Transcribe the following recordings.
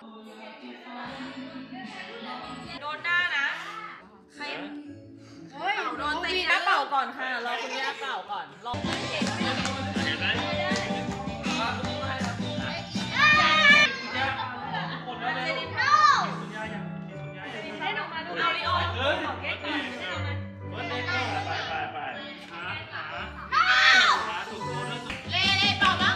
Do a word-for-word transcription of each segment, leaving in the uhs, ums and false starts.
โดนหน้านะใครเฮ้ยโดนตีนะเป่าก่อนค่ะรอคุณย่าเป่าก่อนรอเอาลิโอขอเค้กก่อนไปไปไปขาขาขาถูกโดนแล้วเล่เล่เป่าบ้าง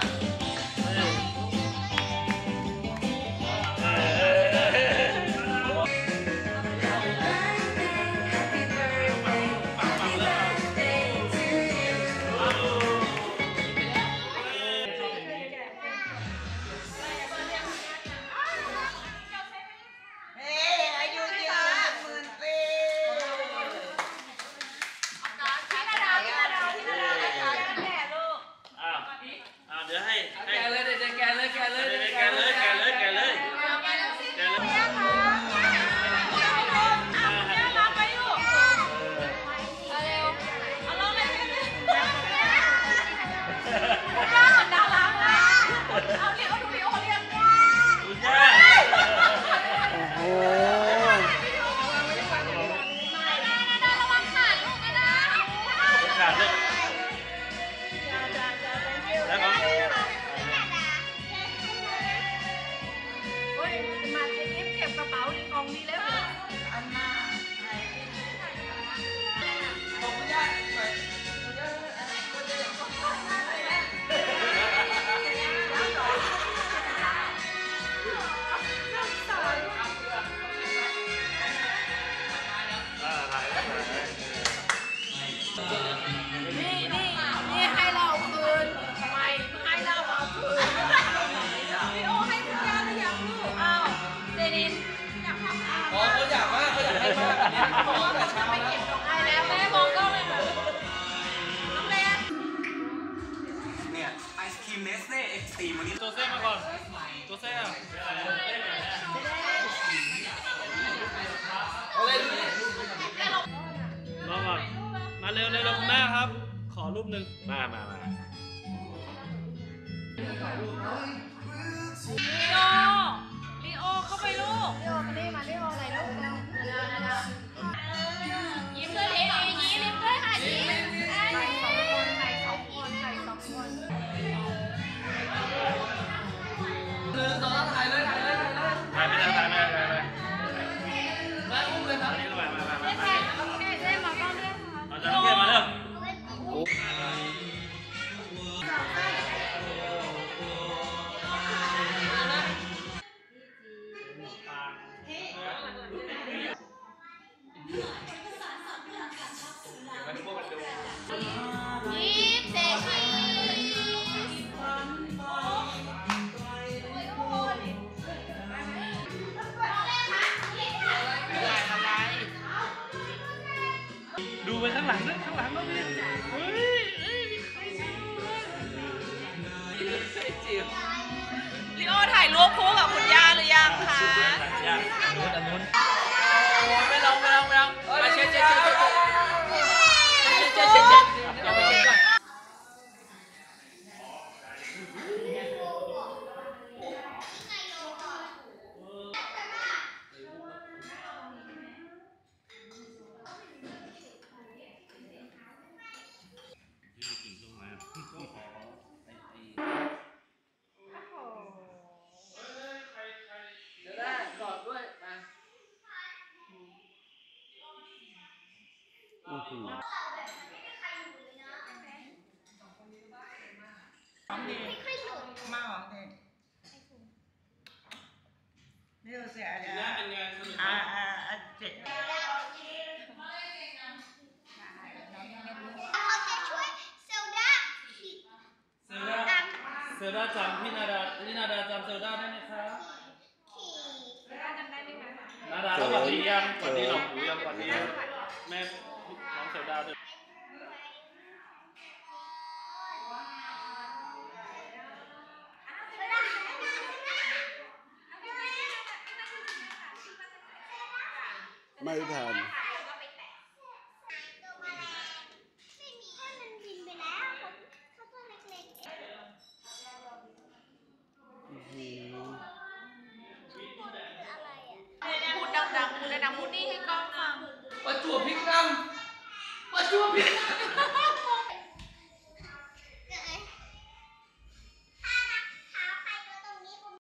เนสเล่เอ็กซ์ตรีมวันนี้ตัวเซ่มาก่อนตัวเซ่อะรอก่อนมาเร็วเร็วคุณแม่ครับขอรูปหนึ่งมามามาลีโอลีโอเข้าไปลูกลีโอมาดิมาลีโออะไรลูกเร็วยิ้มด้วยลียิ้มยิ้มด้วยค่ะยิ้มใส่สองคนใส่สองคนใส่สองคนหนึ่งสองถ่ายเลยถ่ายเลยถ่ายเลยถ่ายไม่ได้ถ่ายไม่ได้ถ่ายไม่ได้มาอุ้มเลยครับนี่ด้วยมามามามาโอเคเจ๊มาบ้างด้วยค่ะเอาจารย์เทียนมาเร็วดูไปข้างหลังด้วยข้างหลังด้วยพี่เฮ้ยเฮ้ยมีใครลีโอถ่ายรูปคู่กับคุณย่าหรือยังคะย่าอันนู้นอันนู้นไม่ลองไม่ลองไม่ลองมาเช็ดเช็ดเช็ดเช็ดเช็ดเช็ดเช็ดเช็ดอย่าไปเช็ดก่อนมาหรอเด็กนี่เราเสียอะไรอ่าอ่าอ่าเจ็ดเซลดาจำพี่นาดาพี่นาดาจำเซลดาได้ไหมครับนาดาแล้วก่อนดียังก่อนดีหรอกหูยังก่อนดีแม่น้องเซลดาด้วยไม่ทันดังๆพูดดังๆพูดนี่ให้กล้องฟังประจวบพลิกกำประจวบพลิก